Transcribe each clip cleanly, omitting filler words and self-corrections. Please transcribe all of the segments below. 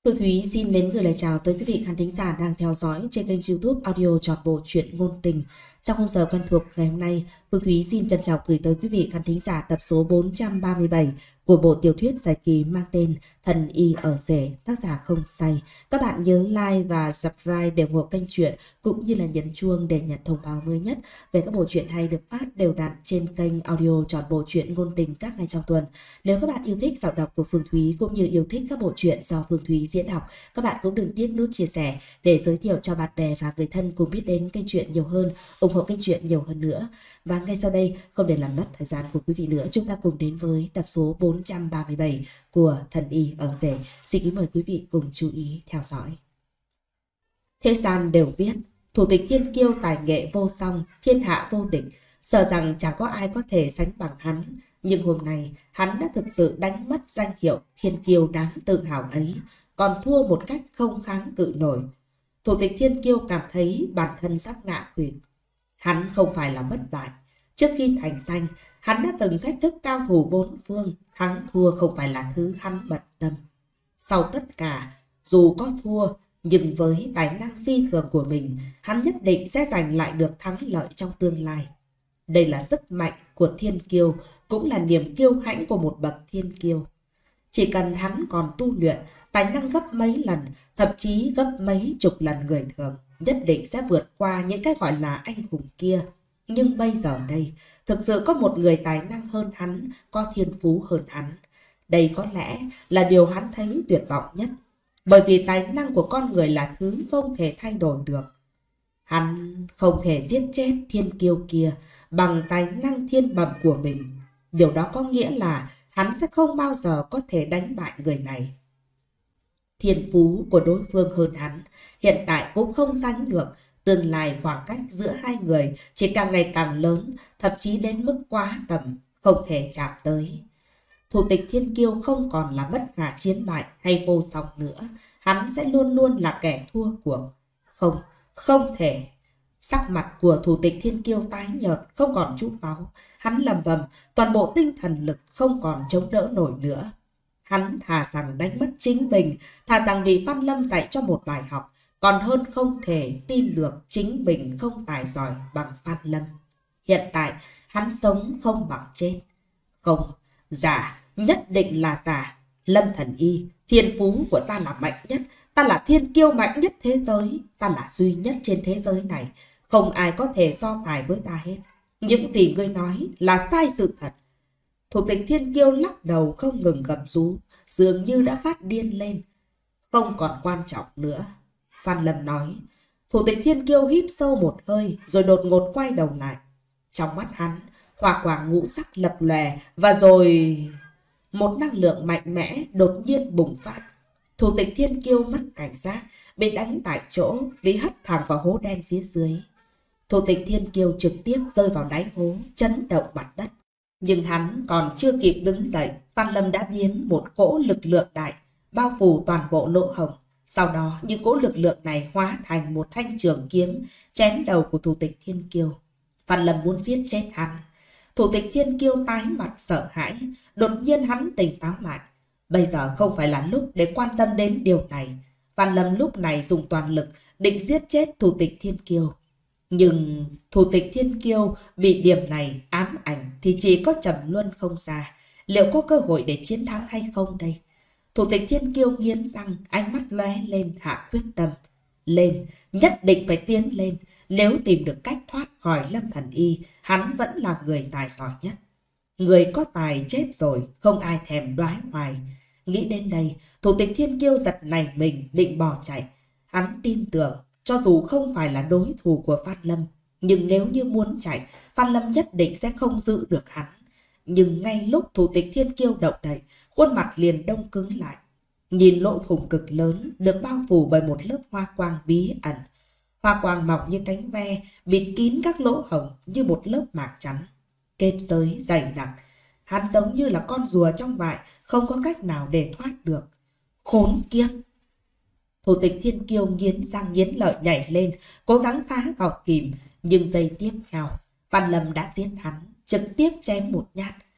Phương Thúy xin mến gửi lời chào tới quý vị khán thính giả đang theo dõi trên kênh YouTube audio trọn bộ truyện ngôn tình. Trong khung giờ quen thuộc ngày hôm nay, Phương Thúy xin trân trọng gửi tới quý vị khán thính giả tập số 437 của bộ tiểu thuyết dài kỳ mang tên Thần Y ở rể, tác giả Không Say. Các bạn nhớ like và subscribe để ủng hộ kênh truyện cũng như là nhấn chuông để nhận thông báo mới nhất về các bộ truyện hay được phát đều đặn trên kênh audio trọn bộ truyện ngôn tình các ngày trong tuần. Nếu các bạn yêu thích giọng đọc của Phương Thúy cũng như yêu thích các bộ truyện do Phương Thúy diễn đọc, các bạn cũng đừng tiếc nút chia sẻ để giới thiệu cho bạn bè và người thân cùng biết đến kênh truyện nhiều hơn, ủng hộ kênh truyện nhiều hơn nữa. Và ngay sau đây, không để làm mất thời gian của quý vị nữa, chúng ta cùng đến với tập số 437 của Thần Y ở rể. Xin kính mời quý vị cùng chú ý theo dõi. Thế gian đều biết, thủ tịch thiên kiêu tài nghệ vô song, thiên hạ vô địch, sợ rằng chẳng có ai có thể sánh bằng hắn. Nhưng hôm nay, hắn đã thực sự đánh mất danh hiệu thiên kiêu đáng tự hào ấy, còn thua một cách không kháng cự nổi. Thủ tịch thiên kiêu cảm thấy bản thân sắp ngã quỵ. Hắn không phải là bất bại. Trước khi thành danh, hắn đã từng thách thức cao thủ bốn phương, thắng thua không phải là thứ hắn bận tâm. Sau tất cả, dù có thua, nhưng với tài năng phi thường của mình, hắn nhất định sẽ giành lại được thắng lợi trong tương lai. Đây là sức mạnh của thiên kiêu, cũng là niềm kiêu hãnh của một bậc thiên kiêu. Chỉ cần hắn còn tu luyện, tài năng gấp mấy lần, thậm chí gấp mấy chục lần người thường, nhất định sẽ vượt qua những cái gọi là anh hùng kia. Nhưng bây giờ đây, thực sự có một người tài năng hơn hắn, có thiên phú hơn hắn. Đây có lẽ là điều hắn thấy tuyệt vọng nhất, bởi vì tài năng của con người là thứ không thể thay đổi được. Hắn không thể giết chết thiên kiêu kia bằng tài năng thiên bẩm của mình. Điều đó có nghĩa là hắn sẽ không bao giờ có thể đánh bại người này. Thiên phú của đối phương hơn hắn, hiện tại cũng không sánh được. Tương lai khoảng cách giữa hai người chỉ càng ngày càng lớn, thậm chí đến mức quá tầm, không thể chạm tới. Thủ tịch thiên kiêu không còn là bất khả chiến bại hay vô song nữa. Hắn sẽ luôn luôn là kẻ thua cuộc. Không, không thể. Sắc mặt của thủ tịch thiên kiêu tái nhợt, không còn chút máu. Hắn lầm bầm, toàn bộ tinh thần lực không còn chống đỡ nổi nữa. Hắn thà rằng đánh mất chính mình, thà rằng bị Phan Lâm dạy cho một bài học, còn hơn không thể tin được chính mình không tài giỏi bằng Phan Lâm. Hiện tại, hắn sống không bằng chết. Không, giả, nhất định là giả. Lâm Thần Y, thiên phú của ta là mạnh nhất, ta là thiên kiêu mạnh nhất thế giới, ta là duy nhất trên thế giới này. Không ai có thể so tài với ta hết. Những gì ngươi nói là sai sự thật. Thủ tịch thiên kiêu lắc đầu không ngừng gầm rú, dường như đã phát điên lên. Không còn quan trọng nữa, Phan Lâm nói. Thủ tịch thiên kiêu hít sâu một hơi rồi đột ngột quay đầu lại. Trong mắt hắn, hỏa quang ngũ sắc lập lòe và rồi một năng lượng mạnh mẽ đột nhiên bùng phát. Thủ tịch thiên kiêu mất cảnh giác, bị đánh tại chỗ, bị hất thẳng vào hố đen phía dưới. Thủ tịch thiên kiêu trực tiếp rơi vào đáy hố, chấn động mặt đất. Nhưng hắn còn chưa kịp đứng dậy, Phan Lâm đã biến một cỗ lực lượng đại, bao phủ toàn bộ lỗ hổng. Sau đó, những cỗ lực lượng này hóa thành một thanh trường kiếm, chém đầu của thủ tịch thiên kiêu. Phan Lâm muốn giết chết hắn. Thủ tịch thiên kiêu tái mặt sợ hãi, đột nhiên hắn tỉnh táo lại. Bây giờ không phải là lúc để quan tâm đến điều này. Phan Lâm lúc này dùng toàn lực định giết chết thủ tịch thiên kiêu. Nhưng thủ tịch thiên kiêu bị điểm này ám ảnh thì chỉ có Trầm Luân không ra. Liệu có cơ hội để chiến thắng hay không đây? Thủ tịch thiên kiêu nghiến răng, ánh mắt lóe lên hạ quyết tâm. Lên, nhất định phải tiến lên. Nếu tìm được cách thoát khỏi Lâm Thần Y, hắn vẫn là người tài giỏi nhất. Người có tài chết rồi, không ai thèm đoái hoài. Nghĩ đến đây, thủ tịch thiên kiêu giật nảy mình định bỏ chạy. Hắn tin tưởng, cho dù không phải là đối thủ của Phan Lâm, nhưng nếu như muốn chạy, Phan Lâm nhất định sẽ không giữ được hắn. Nhưng ngay lúc thủ tịch thiên kiêu động đậy, khuôn mặt liền đông cứng lại. Nhìn lỗ thủng cực lớn được bao phủ bởi một lớp hoa quang bí ẩn. Hoa quang mỏng như cánh ve, bịt kín các lỗ hổng như một lớp mạc chắn. Kết giới dày đặc, hắn giống như là con rùa trong vại, không có cách nào để thoát được. Khốn kiếp! Thủ tịch thiên kiêu nghiến răng nghiến lợi nhảy lên, cố gắng phá gọc kìm, nhưng giây tiếp theo, Phan Lâm đã giết hắn, trực tiếp chém một nhát.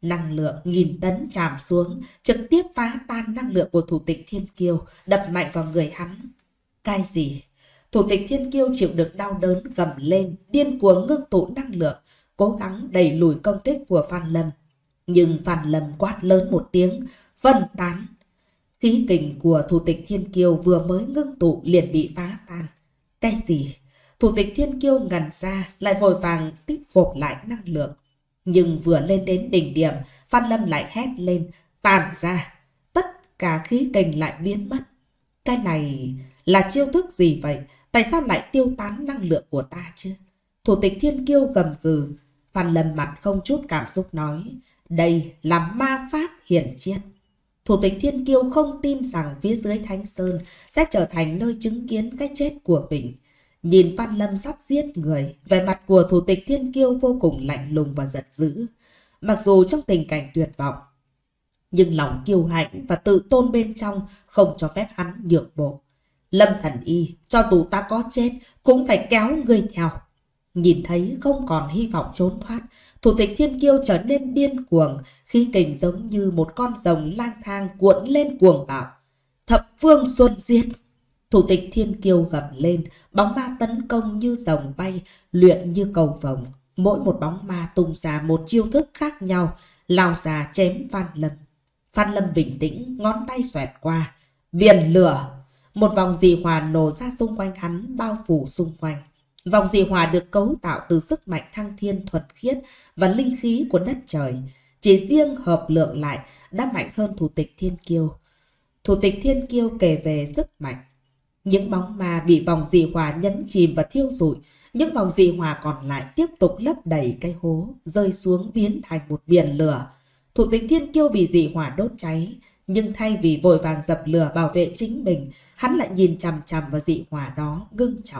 Năng lượng 1000 tấn trảm xuống, trực tiếp phá tan năng lượng của Thủ tịch Thiên Kiêu, đập mạnh vào người hắn. Cái gì? Thủ tịch Thiên Kiêu chịu được đau đớn gầm lên, điên cuồng ngưng tụ năng lượng, cố gắng đẩy lùi công kích của Phan Lâm. Nhưng Phan Lâm quát lớn một tiếng, phân tán. Khí kình của Thủ tịch Thiên Kiêu vừa mới ngưng tụ liền bị phá tan. Cái gì? Thủ tịch Thiên Kiêu ngẩn ra, lại vội vàng tích gộp lại năng lượng. Nhưng vừa lên đến đỉnh điểm, Phan Lâm lại hét lên, tàn ra. Tất cả khí kình lại biến mất. Cái này là chiêu thức gì vậy? Tại sao lại tiêu tán năng lượng của ta chứ? Thủ tịch Thiên Kiêu gầm gừ. Phan Lâm mặt không chút cảm xúc nói, đây là ma pháp hiển triết. Thủ tịch Thiên Kiêu không tin rằng phía dưới Thánh Sơn sẽ trở thành nơi chứng kiến cái chết của mình. Nhìn Phan Lâm sắp giết người, vẻ mặt của Thủ tịch Thiên Kiêu vô cùng lạnh lùng và giận dữ. Mặc dù trong tình cảnh tuyệt vọng, nhưng lòng kiêu hãnh và tự tôn bên trong không cho phép hắn nhượng bộ. Lâm Thần Y, cho dù ta có chết, cũng phải kéo ngươi theo. Nhìn thấy không còn hy vọng trốn thoát, Thủ tịch Thiên Kiêu trở nên điên cuồng, khí kình giống như một con rồng lang thang cuộn lên cuồng bạo. Thập phương xuân diệt. Thủ tịch Thiên Kiêu gầm lên, bóng ma tấn công như rồng bay, luyện như cầu vồng. Mỗi một bóng ma tung ra một chiêu thức khác nhau, lao ra chém Phan Lâm. Phan Lâm bình tĩnh, ngón tay xoẹt qua. Biển lửa! Một vòng dị hỏa nổ ra xung quanh hắn, bao phủ xung quanh. Vòng dị hỏa được cấu tạo từ sức mạnh thăng thiên thuần khiết và linh khí của đất trời. Chỉ riêng hợp lượng lại đã mạnh hơn Thủ tịch Thiên Kiêu. Thủ tịch Thiên Kiêu kể về sức mạnh. Những bóng ma bị vòng dị hỏa nhấn chìm và thiêu rụi. Những vòng dị hỏa còn lại tiếp tục lấp đầy cái hố, rơi xuống biến thành một biển lửa. Thủ tịch Thiên Kiêu bị dị hỏa đốt cháy. Nhưng thay vì vội vàng dập lửa bảo vệ chính mình, hắn lại nhìn chằm chằm vào dị hỏa đó ngưng trọng.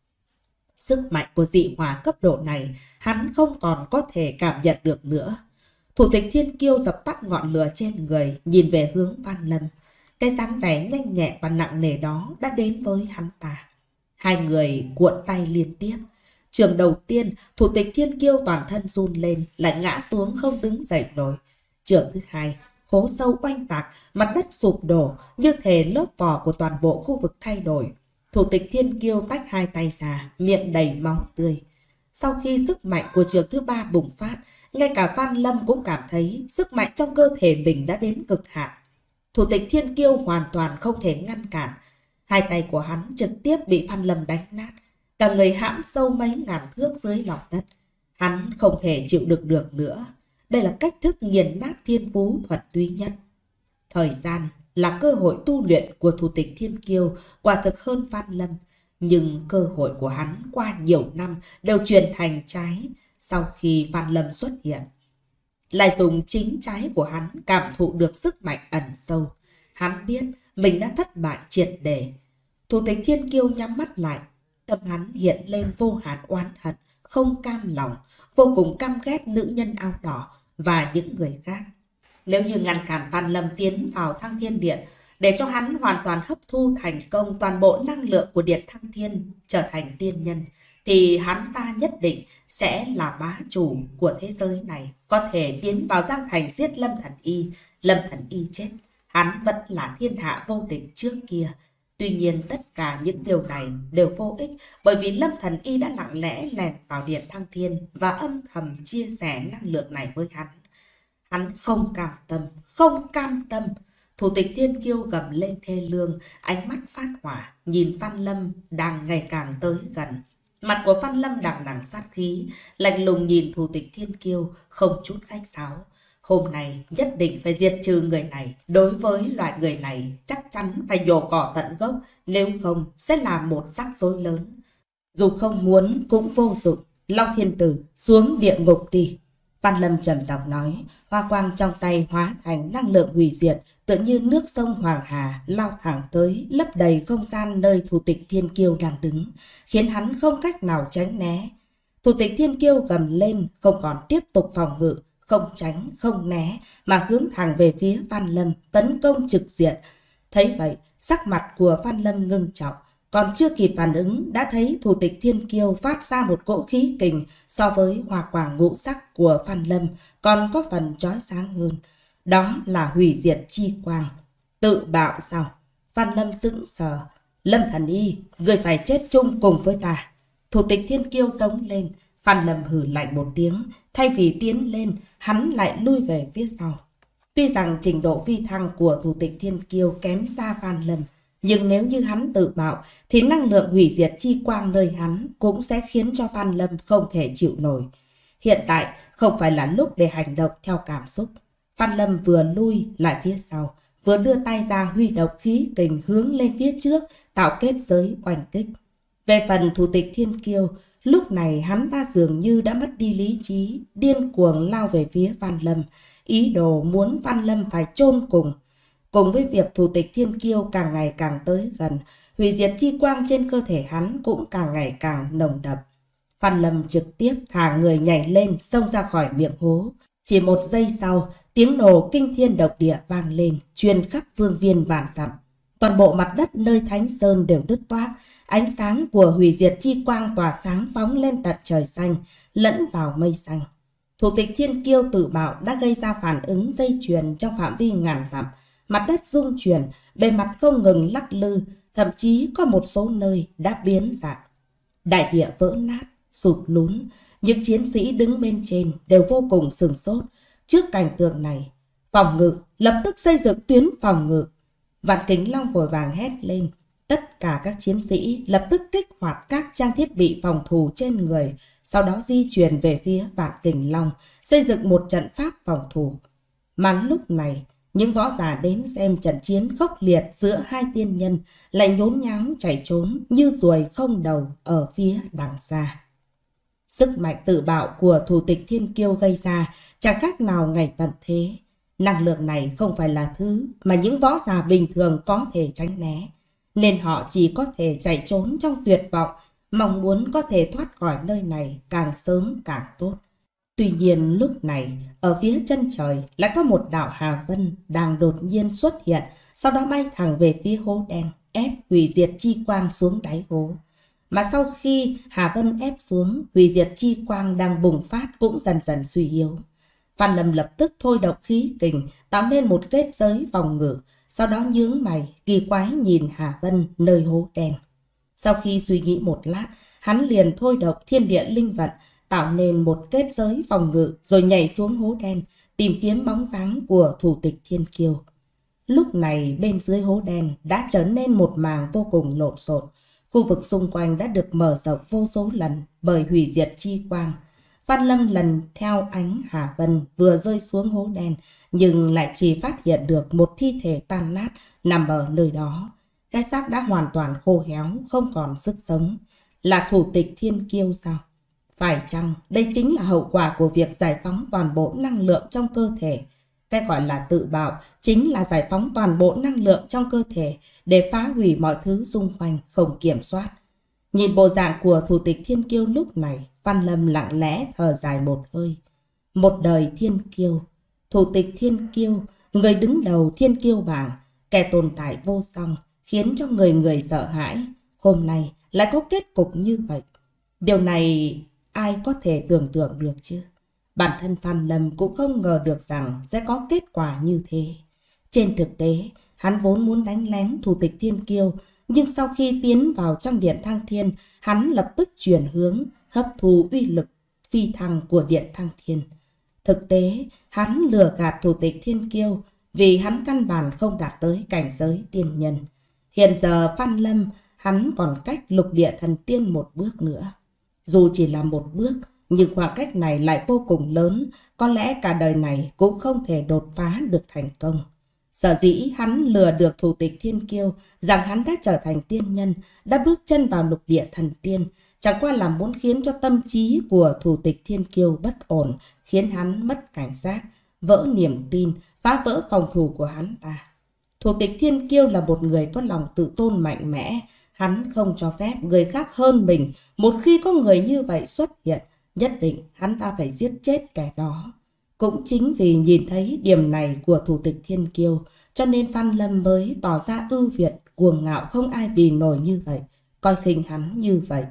Sức mạnh của dị hỏa cấp độ này hắn không còn có thể cảm nhận được nữa. Thủ tịch Thiên Kiêu dập tắt ngọn lửa trên người, nhìn về hướng Phan Lâm. Cái dáng vẻ nhanh nhẹn và nặng nề đó đã đến với hắn ta. Hai người cuộn tay liên tiếp. Trường đầu tiên, Thủ tịch Thiên Kiêu toàn thân run lên, lại ngã xuống không đứng dậy nổi. Trường thứ hai, hố sâu oanh tạc, mặt đất sụp đổ, như thể lớp vỏ của toàn bộ khu vực thay đổi. Thủ tịch Thiên Kiêu tách hai tay ra, miệng đầy máu tươi. Sau khi sức mạnh của trường thứ ba bùng phát, ngay cả Phan Lâm cũng cảm thấy sức mạnh trong cơ thể mình đã đến cực hạn. Thủ tịch Thiên Kiêu hoàn toàn không thể ngăn cản. Hai tay của hắn trực tiếp bị Phan Lâm đánh nát, cả người hãm sâu mấy ngàn thước dưới lòng đất. Hắn không thể chịu đựng được nữa. Đây là cách thức nghiền nát thiên phú thuần túy nhất. Thời gian là cơ hội tu luyện của Thủ tịch Thiên Kiêu quả thực hơn Phan Lâm. Nhưng cơ hội của hắn qua nhiều năm đều chuyển thành trái sau khi Phan Lâm xuất hiện. Lại dùng chính trái của hắn cảm thụ được sức mạnh ẩn sâu. Hắn biết mình đã thất bại triệt để. Thủ tịch Thiên Kiêu nhắm mắt lại. Tâm hắn hiện lên vô hạn oán hận, không cam lòng, vô cùng căm ghét nữ nhân áo đỏ và những người khác. Nếu như ngăn cản Phan Lâm tiến vào Thăng Thiên Điện, để cho hắn hoàn toàn hấp thu thành công toàn bộ năng lượng của Điện Thăng Thiên trở thành tiên nhân, thì hắn ta nhất định sẽ là bá chủ của thế giới này, có thể tiến vào Giang Thành giết Lâm Thần Y. Lâm Thần Y chết, hắn vẫn là thiên hạ vô địch trước kia. Tuy nhiên tất cả những điều này đều vô ích, bởi vì Lâm Thần Y đã lặng lẽ lèn vào Điện Thăng Thiên và âm thầm chia sẻ năng lượng này với hắn. Hắn không cam tâm, không cam tâm. Thủ tịch Thiên Kiêu gầm lên thê lương, ánh mắt phát hỏa, nhìn Phan Lâm đang ngày càng tới gần. Mặt của Phan Lâm đằng đằng sát khí, lạnh lùng nhìn Thủ tịch Thiên Kiêu, không chút khách sáo. Hôm nay nhất định phải diệt trừ người này. Đối với loại người này chắc chắn phải nhổ cỏ tận gốc, nếu không sẽ là một rắc rối lớn. Dù không muốn cũng vô dụng. Long Thiên Tử, xuống địa ngục đi. Phan Lâm trầm giọng nói, hoa quang trong tay hóa thành năng lượng hủy diệt, tựa như nước sông Hoàng Hà lao thẳng tới, lấp đầy không gian nơi Thủ tịch Thiên Kiêu đang đứng, khiến hắn không cách nào tránh né. Thủ tịch Thiên Kiêu gầm lên, không còn tiếp tục phòng ngự, không tránh, không né, mà hướng thẳng về phía Phan Lâm, tấn công trực diện. Thấy vậy, sắc mặt của Phan Lâm ngưng trọng, Còn chưa kịp phản ứng đã thấy Thủ tịch Thiên Kiêu phát ra một cỗ khí kình so với hỏa quang ngũ sắc của Phan Lâm còn có phần chói sáng hơn. Đó là hủy diệt chi quang. Tự bạo sao? Phan Lâm sững sờ. Lâm Thần Y, người phải chết chung cùng với ta. Thủ tịch Thiên Kiêu giống lên. Phan Lâm hừ lạnh một tiếng. Thay vì tiến lên, hắn lại lui về phía sau. Tuy rằng trình độ phi thăng của Thủ tịch Thiên Kiêu kém xa Phan Lâm, nhưng nếu như hắn tự bạo thì năng lượng hủy diệt chi quang nơi hắn cũng sẽ khiến cho Phan Lâm không thể chịu nổi. Hiện tại không phải là lúc để hành động theo cảm xúc. Phan Lâm vừa lui lại phía sau, vừa đưa tay ra huy động khí kình hướng lên phía trước, tạo kết giới oanh kích. Về phần Thủ tịch Thiên Kiêu, lúc này hắn ta dường như đã mất đi lý trí, điên cuồng lao về phía Phan Lâm, ý đồ muốn Phan Lâm phải chôn cùng. Cùng với việc Thủ tịch Thiên Kiêu càng ngày càng tới gần, hủy diệt chi quang trên cơ thể hắn cũng càng ngày càng nồng đậm. Phan Lâm trực tiếp thả người nhảy lên, xông ra khỏi miệng hố. Chỉ một giây sau, tiếng nổ kinh thiên động địa vang lên, truyền khắp phương viên vạn dặm. Toàn bộ mặt đất nơi Thánh Sơn đều đứt toác, ánh sáng của hủy diệt chi quang tỏa sáng phóng lên tận trời xanh, lẫn vào mây xanh. Thủ tịch Thiên Kiêu tự bạo đã gây ra phản ứng dây chuyền trong phạm vi ngàn dặm. Mặt đất rung chuyển, bề mặt không ngừng lắc lư, thậm chí có một số nơi đã biến dạng. Đại địa vỡ nát, sụt lún, những chiến sĩ đứng bên trên đều vô cùng sửng sốt. Trước cảnh tượng này, phòng ngự lập tức xây dựng tuyến phòng ngự. Vạn Kính Long vội vàng hét lên. Tất cả các chiến sĩ lập tức kích hoạt các trang thiết bị phòng thủ trên người, sau đó di chuyển về phía Vạn Kính Long, xây dựng một trận pháp phòng thủ. Mà lúc này, những võ giả đến xem trận chiến khốc liệt giữa hai tiên nhân lại nhốn nháo chạy trốn như ruồi không đầu ở phía đằng xa. Sức mạnh tự bạo của Thủ tịch Thiên Kiêu gây ra chẳng khác nào ngày tận thế. Năng lượng này không phải là thứ mà những võ giả bình thường có thể tránh né, nên họ chỉ có thể chạy trốn trong tuyệt vọng, mong muốn có thể thoát khỏi nơi này càng sớm càng tốt. Tuy nhiên lúc này, ở phía chân trời lại có một đạo hà vân đang đột nhiên xuất hiện, sau đó bay thẳng về phía hố đen, ép hủy diệt chi quang xuống đáy hố. Mà sau khi hà vân ép xuống, hủy diệt chi quang đang bùng phát cũng dần dần suy yếu. Phan Lâm lập tức thôi động khí kình, tạo nên một kết giới phòng ngự, sau đó nhướng mày, kỳ quái nhìn hà vân nơi hố đen. Sau khi suy nghĩ một lát, hắn liền thôi động thiên địa linh vận, tạo nên một kết giới phòng ngự rồi nhảy xuống hố đen, tìm kiếm bóng dáng của Thủ tịch Thiên Kiêu. Lúc này bên dưới hố đen đã trở nên một màng vô cùng lộn xộn. Khu vực xung quanh đã được mở rộng vô số lần bởi hủy diệt chi quang. Phan Lâm lần theo ánh hà vân vừa rơi xuống hố đen, nhưng lại chỉ phát hiện được một thi thể tan nát nằm ở nơi đó. Cái xác đã hoàn toàn khô héo, không còn sức sống. Là Thủ tịch Thiên Kiêu sao? Phải chăng đây chính là hậu quả của việc giải phóng toàn bộ năng lượng trong cơ thể? Cái gọi là tự bạo chính là giải phóng toàn bộ năng lượng trong cơ thể để phá hủy mọi thứ xung quanh không kiểm soát. Nhìn bộ dạng của Thủ tịch Thiên Kiêu lúc này, Phan Lâm lặng lẽ thở dài một hơi. Một đời Thiên Kiêu, Thủ tịch Thiên Kiêu, người đứng đầu Thiên Kiêu bảng, kẻ tồn tại vô song, khiến cho người người sợ hãi. Hôm nay lại có kết cục như vậy. Điều này ai có thể tưởng tượng được chứ? Bản thân Phan Lâm cũng không ngờ được rằng sẽ có kết quả như thế. Trên thực tế, hắn vốn muốn đánh lén Thủ tịch Thiên Kiêu, nhưng sau khi tiến vào trong Điện Thăng Thiên, hắn lập tức chuyển hướng, hấp thu uy lực phi thăng của Điện Thăng Thiên. Thực tế, hắn lừa gạt Thủ tịch Thiên Kiêu vì hắn căn bản không đạt tới cảnh giới tiên nhân. Hiện giờ Phan Lâm, hắn còn cách lục địa thần tiên một bước nữa. Dù chỉ là một bước, nhưng khoảng cách này lại vô cùng lớn, có lẽ cả đời này cũng không thể đột phá được thành công. Sở dĩ hắn lừa được Thủ tịch Thiên Kiêu rằng hắn đã trở thành tiên nhân, đã bước chân vào lục địa thần tiên, chẳng qua là muốn khiến cho tâm trí của Thủ tịch Thiên Kiêu bất ổn, khiến hắn mất cảnh giác, vỡ niềm tin, phá vỡ phòng thủ của hắn ta. Thủ tịch Thiên Kiêu là một người có lòng tự tôn mạnh mẽ, hắn không cho phép người khác hơn mình. Một khi có người như vậy xuất hiện, nhất định hắn ta phải giết chết kẻ đó. Cũng chính vì nhìn thấy điểm này của Thủ tịch Thiên Kiêu, cho nên Phan Lâm mới tỏ ra ưu việt, cuồng ngạo không ai bì nổi như vậy, coi khinh hắn như vậy.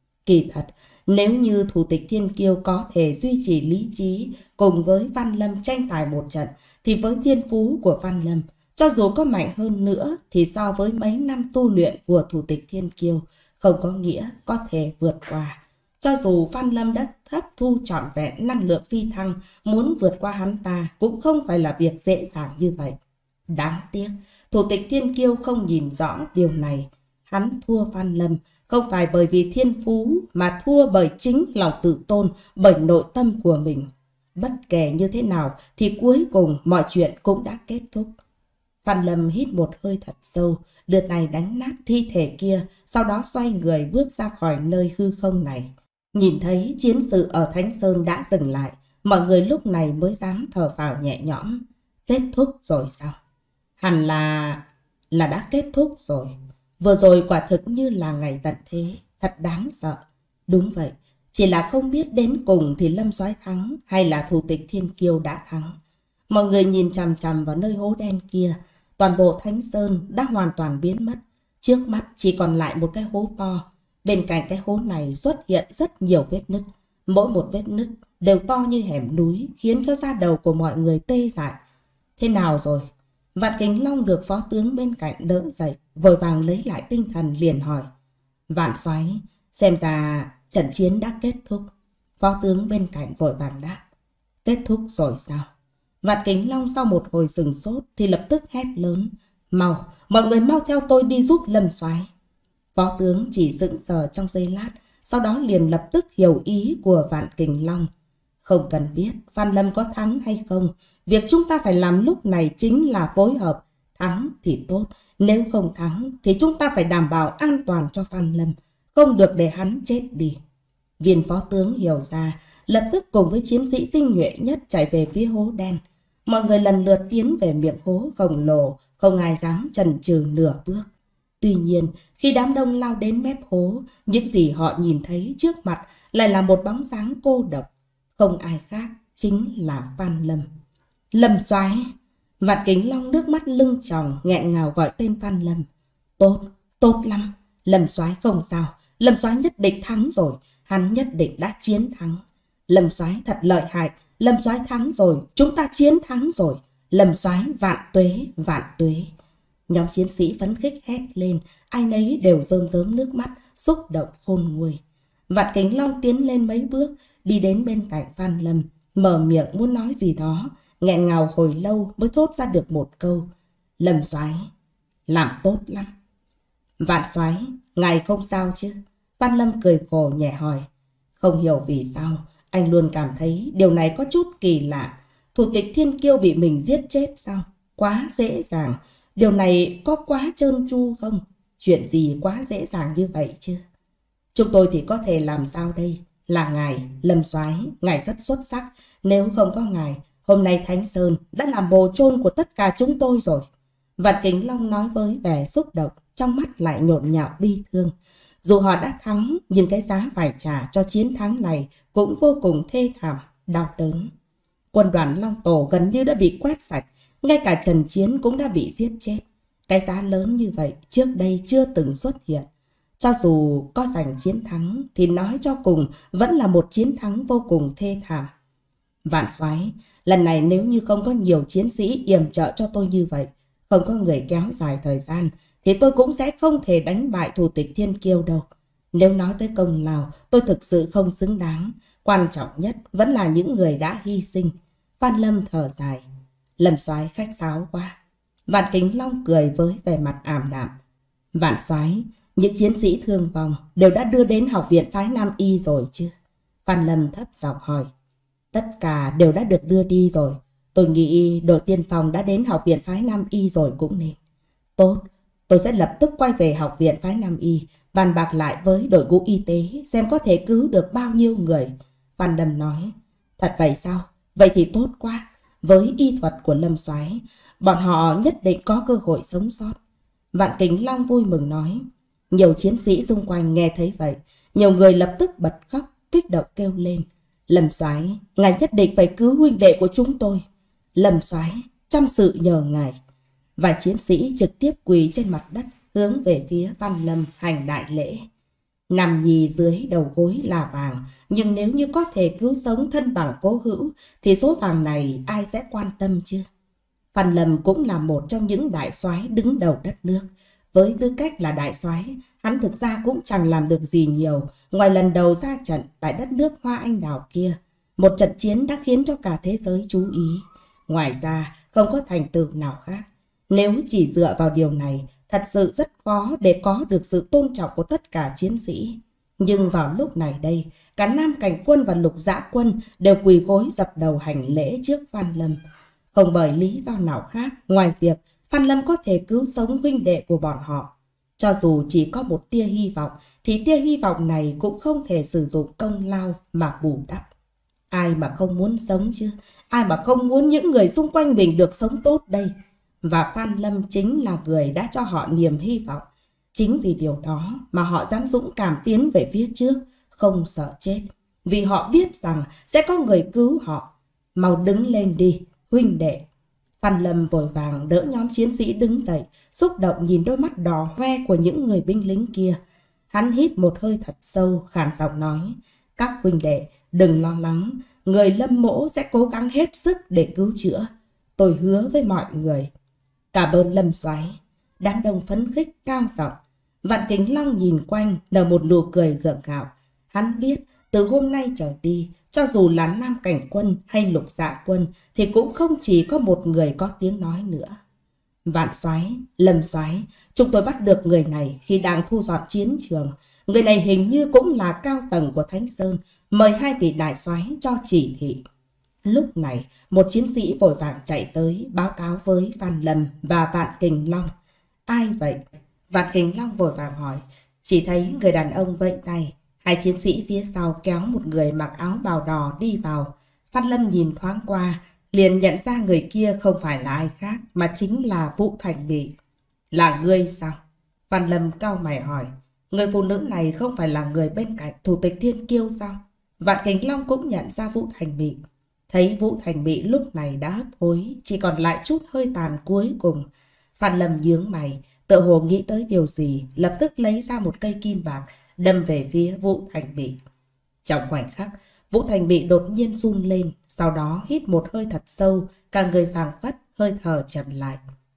Kỳ thật, nếu như Thủ tịch Thiên Kiêu có thể duy trì lý trí cùng với Văn Lâm tranh tài một trận, thì với thiên phú của Văn Lâm, cho dù có mạnh hơn nữa thì so với mấy năm tu luyện của Thủ tịch Thiên Kiêu, không có nghĩa có thể vượt qua. Cho dù Văn Lâm đã hấp thu trọn vẹn năng lượng phi thăng, muốn vượt qua hắn ta cũng không phải là việc dễ dàng như vậy. Đáng tiếc, Thủ tịch Thiên Kiêu không nhìn rõ điều này. Hắn thua Văn Lâm không phải bởi vì thiên phú, mà thua bởi chính lòng tự tôn, bởi nội tâm của mình. Bất kể như thế nào thì cuối cùng mọi chuyện cũng đã kết thúc. Văn Lâm hít một hơi thật sâu, đưa tay đánh nát thi thể kia, sau đó xoay người bước ra khỏi nơi hư không này. Nhìn thấy chiến sự ở Thánh Sơn đã dừng lại, mọi người lúc này mới dám thở phào nhẹ nhõm. Kết thúc rồi sao? Hẳn là đã kết thúc rồi. Vừa rồi quả thực như là ngày tận thế, thật đáng sợ. Đúng vậy, chỉ là không biết đến cùng thì Lâm Soái thắng hay là Thủ tịch Thiên Kiêu đã thắng. Mọi người nhìn chằm chằm vào nơi hố đen kia, toàn bộ Thánh Sơn đã hoàn toàn biến mất. Trước mắt chỉ còn lại một cái hố to. Bên cạnh cái hố này xuất hiện rất nhiều vết nứt. Mỗi một vết nứt đều to như hẻm núi, khiến cho da đầu của mọi người tê dại. Thế nào rồi? Vạn Kính Long được phó tướng bên cạnh đỡ dậy, vội vàng lấy lại tinh thần liền hỏi. Vạn Soái, xem ra trận chiến đã kết thúc. Phó tướng bên cạnh vội vàng đáp. Kết thúc rồi sao? Vạn Kính Long sau một hồi sừng sốt thì lập tức hét lớn. Mau, mọi người mau theo tôi đi giúp Lâm Soái. Phó tướng chỉ sững sờ trong giây lát, sau đó liền lập tức hiểu ý của Vạn Kính Long. Không cần biết Văn Lâm có thắng hay không, việc chúng ta phải làm lúc này chính là phối hợp. Thắng thì tốt, nếu không thắng thì chúng ta phải đảm bảo an toàn cho Văn Lâm, không được để hắn chết đi. Viên phó tướng hiểu ra, lập tức cùng với chiến sĩ tinh nhuệ nhất chạy về phía hố đen. Mọi người lần lượt tiến về miệng hố khổng lồ, không ai dám chần chừ nửa bước. Tuy nhiên, khi đám đông lao đến mép hố, những gì họ nhìn thấy trước mặt lại là một bóng dáng cô độc. Không ai khác, chính là Văn Lâm. Lâm Soái! Vạn Kính Long nước mắt lưng tròng, nghẹn ngào gọi tên Văn Lâm. Tốt, tốt lắm. Lâm Soái không sao. Lâm Soái nhất định thắng rồi. Hắn nhất định đã chiến thắng. Lâm Soái thật lợi hại. Lâm Soái thắng rồi. Chúng ta chiến thắng rồi. Lâm Soái vạn tuế, vạn tuế. Nhóm chiến sĩ phấn khích hét lên. Ai nấy đều rơm rớm nước mắt, xúc động khôn nguôi. Vạn Kính Long tiến lên mấy bước, đi đến bên cạnh Văn Lâm, mở miệng muốn nói gì đó, nghẹn ngào hồi lâu mới thốt ra được một câu. Lâm Soái, làm tốt lắm. Vạn Soái, ngài không sao chứ? Văn Lâm cười khổ nhẹ hỏi. Không hiểu vì sao, anh luôn cảm thấy điều này có chút kỳ lạ. Thủ tịch Thiên Kiêu bị mình giết chết sao? Quá dễ dàng. Điều này có quá trơn tru không? Chuyện gì quá dễ dàng như vậy chứ? Chúng tôi thì có thể làm sao đây? Là ngài, Lâm Soái, ngài rất xuất sắc. Nếu không có ngài, hôm nay Thánh Sơn đã làm mồ chôn của tất cả chúng tôi rồi. Vạn Kính Long nói với vẻ xúc động, trong mắt lại nhộn nhạo bi thương. Dù họ đã thắng, nhưng cái giá phải trả cho chiến thắng này cũng vô cùng thê thảm, đau đớn. Quân đoàn Long Tổ gần như đã bị quét sạch, ngay cả Trần Chiến cũng đã bị giết chết. Cái giá lớn như vậy trước đây chưa từng xuất hiện. Cho dù có giành chiến thắng thì nói cho cùng vẫn là một chiến thắng vô cùng thê thảm. Vạn Soái, lần này nếu như không có nhiều chiến sĩ yểm trợ cho tôi như vậy, không có người kéo dài thời gian, thì tôi cũng sẽ không thể đánh bại Thủ tịch Thiên Kiêu đâu. Nếu nói tới công lao, tôi thực sự không xứng đáng. Quan trọng nhất vẫn là những người đã hy sinh. Văn Lâm thở dài. Lâm Soái khách sáo quá. Vạn Kính Long cười với vẻ mặt ảm đạm. Vạn Soái, những chiến sĩ thương vong đều đã đưa đến học viện phái Nam Y rồi chứ? Văn Lâm thấp giọng hỏi. Tất cả đều đã được đưa đi rồi. Tôi nghĩ đội tiên phong đã đến học viện phái Nam Y rồi cũng nên. Tốt, tôi sẽ lập tức quay về học viện phái Nam Y, bàn bạc lại với đội ngũ y tế xem có thể cứu được bao nhiêu người. Văn Lâm nói. Thật vậy sao? Vậy thì tốt quá. Với y thuật của Lâm Soái, bọn họ nhất định có cơ hội sống sót. Vạn Kính Long vui mừng nói. Nhiều chiến sĩ xung quanh nghe thấy vậy, nhiều người lập tức bật khóc, kích động kêu lên. Lâm Soái, ngài nhất định phải cứu huynh đệ của chúng tôi. Lâm Soái, trăm sự nhờ ngài. Vài chiến sĩ trực tiếp quỳ trên mặt đất, hướng về phía Văn Lâm hành đại lễ. Nằm nhì dưới đầu gối là vàng, nhưng nếu như có thể cứu sống thân bằng cố hữu thì số vàng này ai sẽ quan tâm chứ? Văn Lâm cũng là một trong những đại soái đứng đầu đất nước. Với tư cách là đại soái, hắn thực ra cũng chẳng làm được gì nhiều ngoài lần đầu ra trận tại đất nước Hoa Anh Đào kia. Một trận chiến đã khiến cho cả thế giới chú ý. Ngoài ra, không có thành tựu nào khác. Nếu chỉ dựa vào điều này, thật sự rất khó để có được sự tôn trọng của tất cả chiến sĩ. Nhưng vào lúc này đây, cả Nam Cảnh Quân và Lục Dã Quân đều quỳ gối dập đầu hành lễ trước Văn Lâm. Không bởi lý do nào khác ngoài việc Văn Lâm có thể cứu sống huynh đệ của bọn họ. Cho dù chỉ có một tia hy vọng, thì tia hy vọng này cũng không thể sử dụng công lao mà bù đắp. Ai mà không muốn sống chứ? Ai mà không muốn những người xung quanh mình được sống tốt đây? Và Văn Lâm chính là người đã cho họ niềm hy vọng. Chính vì điều đó mà họ dám dũng cảm tiến về phía trước, không sợ chết. Vì họ biết rằng sẽ có người cứu họ. Mau đứng lên đi, huynh đệ. Văn Lâm vội vàng đỡ nhóm chiến sĩ đứng dậy, xúc động nhìn đôi mắt đỏ hoe của những người binh lính kia. Hắn hít một hơi thật sâu, khàn giọng nói: các huynh đệ, đừng lo lắng, người Lâm mỗ sẽ cố gắng hết sức để cứu chữa. Tôi hứa với mọi người. Cảm ơn Lâm soái. Đám đông phấn khích cao giọng. Vạn Kính Long nhìn quanh, nở một nụ cười gượng gạo. Hắn biết từ hôm nay trở đi, cho dù là Nam Cảnh Quân hay Lục Dạ Quân thì cũng không chỉ có một người có tiếng nói nữa. Vạn soái, Lâm soái, chúng tôi bắt được người này khi đang thu dọn chiến trường. Người này hình như cũng là cao tầng của Thánh Sơn, mời hai vị đại soái cho chỉ thị. Lúc này, một chiến sĩ vội vàng chạy tới báo cáo với Văn Lâm và Vạn Kình Long. Ai vậy? Vạn Kình Long vội vàng hỏi. Chỉ thấy người đàn ông vẫy tay. Hai chiến sĩ phía sau kéo một người mặc áo bào đỏ đi vào. Văn Lâm nhìn thoáng qua, liền nhận ra người kia không phải là ai khác mà chính là Vũ Thành Mị. Là ngươi sao? Văn Lâm cau mày hỏi. Người phụ nữ này không phải là người bên cạnh Thủ tịch Thiên Kiêu sao? Vạn Kình Long cũng nhận ra Vũ Thành Mị. Thấy Vũ Thành Mị lúc này đã hấp hối, chỉ còn lại chút hơi tàn cuối cùng. Văn Lâm nhướng mày, tựa hồ nghĩ tới điều gì, lập tức lấy ra một cây kim bạc, đâm về phía Vũ Thành Mị. Trong khoảnh khắc, Vũ Thành Mị đột nhiên run lên, sau đó hít một hơi thật sâu, cả người phảng phất, hơi thở chậm lại.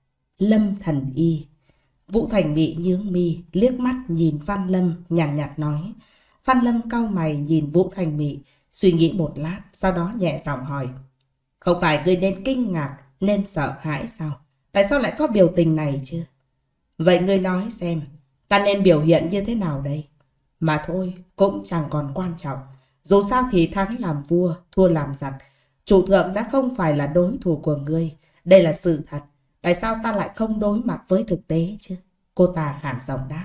Lâm Thần Y. Vũ Thành Mị nhướng mi, liếc mắt nhìn Văn Lâm, nhàn nhạt nói. Văn Lâm cau mày nhìn Vũ Thành Mị, suy nghĩ một lát, sau đó nhẹ giọng hỏi. Không phải ngươi nên kinh ngạc, nên sợ hãi sao? Tại sao lại có biểu tình này chứ? Vậy ngươi nói xem, ta nên biểu hiện như thế nào đây? Mà thôi, cũng chẳng còn quan trọng. Dù sao thì thắng làm vua, thua làm giặc. Chủ thượng đã không phải là đối thủ của ngươi. Đây là sự thật. Tại sao ta lại không đối mặt với thực tế chứ? Cô ta khản giọng đáp.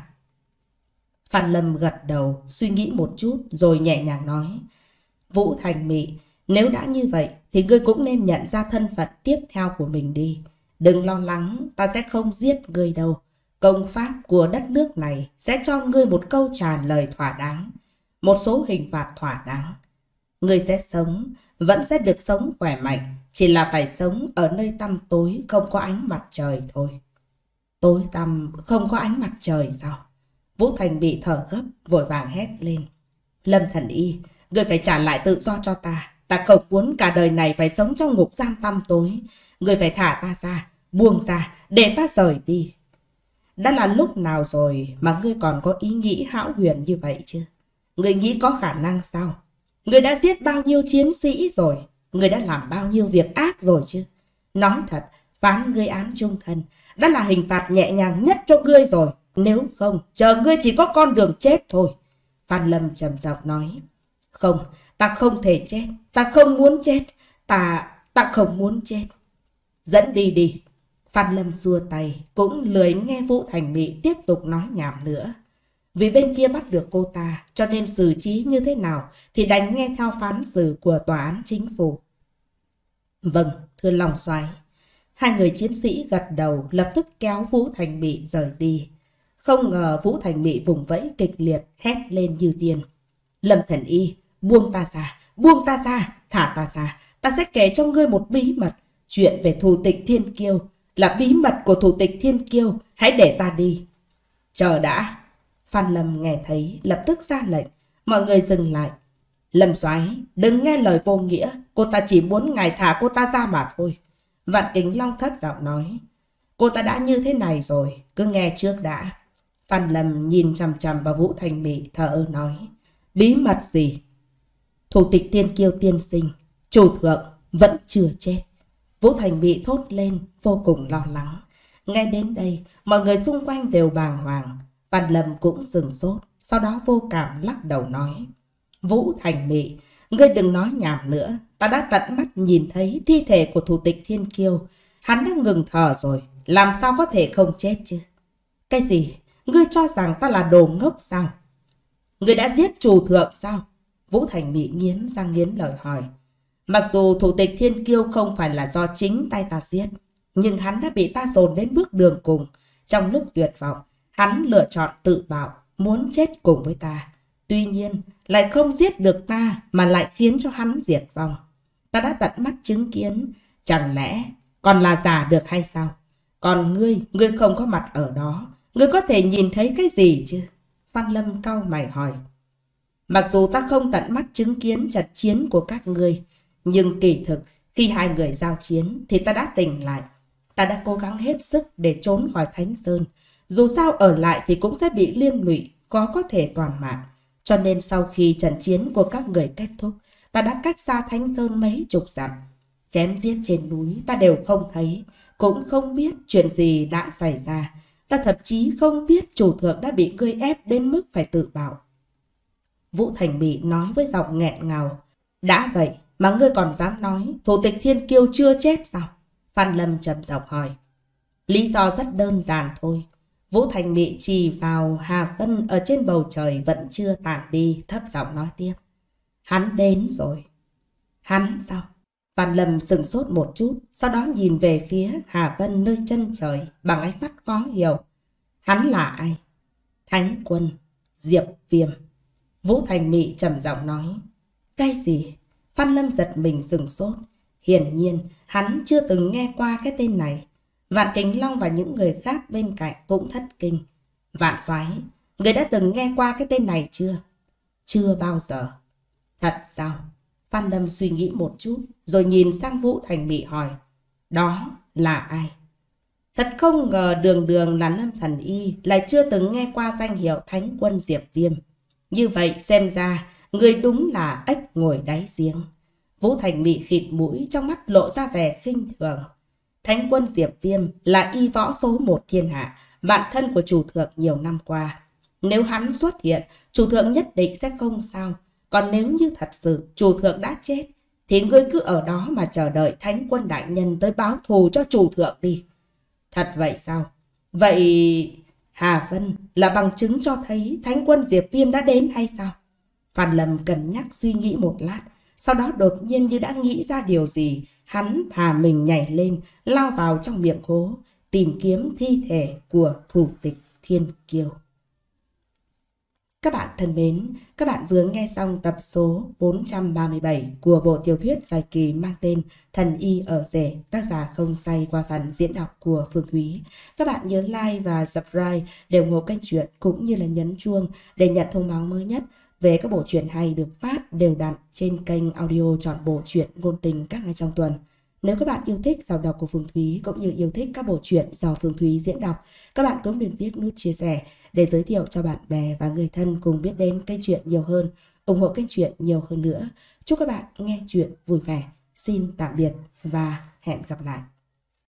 Phan Lâm gật đầu, suy nghĩ một chút rồi nhẹ nhàng nói. Vũ Thành Mị, nếu đã như vậy thì ngươi cũng nên nhận ra thân phận tiếp theo của mình đi. Đừng lo lắng, ta sẽ không giết ngươi đâu. Công pháp của đất nước này sẽ cho ngươi một câu trả lời thỏa đáng, một số hình phạt thỏa đáng. Ngươi sẽ sống, vẫn sẽ được sống khỏe mạnh, chỉ là phải sống ở nơi tăm tối không có ánh mặt trời thôi. Tối tăm không có ánh mặt trời sao? Vũ Thành bị thở gấp, vội vàng hét lên. Lâm Thần Y, ngươi phải trả lại tự do cho ta. Ta không muốn cả đời này phải sống trong ngục giam tăm tối. Ngươi phải thả ta ra, buông ra, để ta rời đi. Đã là lúc nào rồi mà ngươi còn có ý nghĩ hão huyền như vậy chứ? Ngươi nghĩ có khả năng sao? Ngươi đã giết bao nhiêu chiến sĩ rồi? Ngươi đã làm bao nhiêu việc ác rồi chứ? Nói thật, phán ngươi án chung thân đã là hình phạt nhẹ nhàng nhất cho ngươi rồi. Nếu không, chờ ngươi chỉ có con đường chết thôi. Phan Lâm trầm giọng nói. Không, ta không thể chết. Ta không muốn chết. Ta không muốn chết. Dẫn đi đi. Phan Lâm xua tay, cũng lười nghe Vũ Thành Mị tiếp tục nói nhảm nữa. Vì bên kia bắt được cô ta, cho nên xử trí như thế nào thì đành nghe theo phán xử của tòa án chính phủ. Vâng, thưa Long soái. Hai người chiến sĩ gật đầu, lập tức kéo Vũ Thành Mị rời đi. Không ngờ Vũ Thành Mị vùng vẫy kịch liệt, hét lên như điên. Lâm Thần Y, buông ta ra, thả ta ra. Ta sẽ kể cho ngươi một bí mật. Chuyện về Thủ tịch Thiên Kiêu là bí mật của Thủ tịch Thiên Kiêu. Hãy để ta đi. Chờ đã. Phan Lâm nghe thấy lập tức ra lệnh. Mọi người dừng lại. Lâm Soái, đừng nghe lời vô nghĩa. Cô ta chỉ muốn ngài thả cô ta ra mà thôi. Vạn Kính Long thấp giọng nói. Cô ta đã như thế này rồi, cứ nghe trước đã. Phan Lâm nhìn chằm chằm vào Vũ Thành Mị thở ơ nói. Bí mật gì? Thủ tịch Thiên Kiêu tiên sinh, chủ thượng vẫn chưa chết. Vũ Thành Mị thốt lên vô cùng lo lắng. Nghe đến đây, mọi người xung quanh đều bàng hoàng. Phan Lâm cũng sửng sốt, sau đó vô cảm lắc đầu nói. Vũ Thành Mị, ngươi đừng nói nhảm nữa. Ta đã tận mắt nhìn thấy thi thể của thủ tịch Thiên Kiêu. Hắn đã ngừng thở rồi, làm sao có thể không chết chứ? Cái gì? Ngươi cho rằng ta là đồ ngốc sao? Ngươi đã giết chủ thượng sao? Vũ Thành Mị nghiến răng nghiến lợi hỏi. Mặc dù thủ tịch Thiên Kiêu không phải là do chính tay ta giết, nhưng hắn đã bị ta dồn đến bước đường cùng. Trong lúc tuyệt vọng, hắn lựa chọn tự bạo, muốn chết cùng với ta. Tuy nhiên, lại không giết được ta mà lại khiến cho hắn diệt vong. Ta đã tận mắt chứng kiến, chẳng lẽ còn là giả được hay sao? Còn ngươi không có mặt ở đó, ngươi có thể nhìn thấy cái gì chứ? Phan Lâm cau mày hỏi. Mặc dù ta không tận mắt chứng kiến trận chiến của các ngươi, nhưng kỳ thực khi hai người giao chiến thì ta đã tỉnh lại. Ta đã cố gắng hết sức để trốn khỏi Thánh Sơn. Dù sao ở lại thì cũng sẽ bị liên lụy, khó có thể toàn mạng. Cho nên sau khi trận chiến của các người kết thúc, ta đã cách xa Thánh Sơn mấy chục dặm. Chém giết trên núi ta đều không thấy, cũng không biết chuyện gì đã xảy ra. Ta thậm chí không biết chủ thượng đã bị ngươi ép đến mức phải tự bạo. Vũ Thành Mị nói với giọng nghẹn ngào. Đã vậy mà ngươi còn dám nói thủ tịch Thiên Kiêu chưa chết sao? Phan Lâm trầm giọng hỏi. Lý do rất đơn giản thôi. Vũ Thành Mị chỉ vào Hà Vân ở trên bầu trời vẫn chưa tản đi, thấp giọng nói tiếp. Hắn đến rồi. Hắn sao? Phan Lâm sửng sốt một chút, sau đó nhìn về phía Hà Vân nơi chân trời bằng ánh mắt khó hiểu. Hắn là ai? Thánh Quân, Diệp Viêm. Vũ Thành Mị trầm giọng nói. Cái gì? Phan Lâm giật mình sửng sốt. Hiển nhiên, hắn chưa từng nghe qua cái tên này. Vạn Kính Long và những người khác bên cạnh cũng thất kinh. Vạn Soái, người đã từng nghe qua cái tên này chưa? Chưa bao giờ. Thật sao? Phan Lâm suy nghĩ một chút, rồi nhìn sang Vũ Thành Mị hỏi. Đó là ai? Thật không ngờ đường đường là Lâm Thần Y lại chưa từng nghe qua danh hiệu Thánh Quân Diệp Viêm. Như vậy xem ra, người đúng là ếch ngồi đáy giếng. Vũ Thành Mị khịt mũi, trong mắt lộ ra vẻ khinh thường. Thánh Quân Diệp Viêm là y võ số 1 thiên hạ, bạn thân của chủ thượng nhiều năm qua. Nếu hắn xuất hiện, chủ thượng nhất định sẽ không sao. Còn nếu như thật sự chủ thượng đã chết, thì ngươi cứ ở đó mà chờ đợi Thánh Quân đại nhân tới báo thù cho chủ thượng đi. Thật vậy sao? Vậy Hà Vân là bằng chứng cho thấy Thánh Quân Diệp Viêm đã đến hay sao? Phan Lâm cân nhắc suy nghĩ một lát, sau đó đột nhiên như đã nghĩ ra điều gì, hắn thả mình nhảy lên, lao vào trong miệng hố, tìm kiếm thi thể của thủ tịch Thiên Kiêu. Các bạn thân mến, các bạn vừa nghe xong tập số 437 của bộ tiểu thuyết dài kỳ mang tên Thần Y ở rể, tác giả Không Say qua phần diễn đọc của Phương Thúy. Các bạn nhớ like và subscribe để ủng hộ kênh truyện cũng như là nhấn chuông để nhận thông báo mới nhất về các bộ truyện hay được phát đều đặn trên kênh audio Trọn Bộ Truyện Ngôn Tình các ngày trong tuần. Nếu các bạn yêu thích giọng đọc của Phương Thúy cũng như yêu thích các bộ truyện do Phương Thúy diễn đọc, các bạn cũng đừng tiếc nút chia sẻ để giới thiệu cho bạn bè và người thân cùng biết đến kênh truyện nhiều hơn, ủng hộ kênh truyện nhiều hơn nữa. Chúc các bạn nghe truyện vui vẻ. Xin tạm biệt và hẹn gặp lại.